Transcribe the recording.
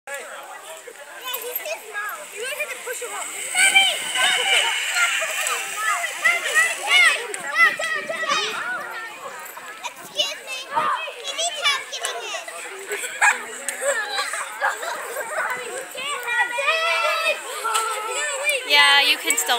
he's too small. You guys have to push him up. Excuse me. He needs help getting in. Yeah, you can still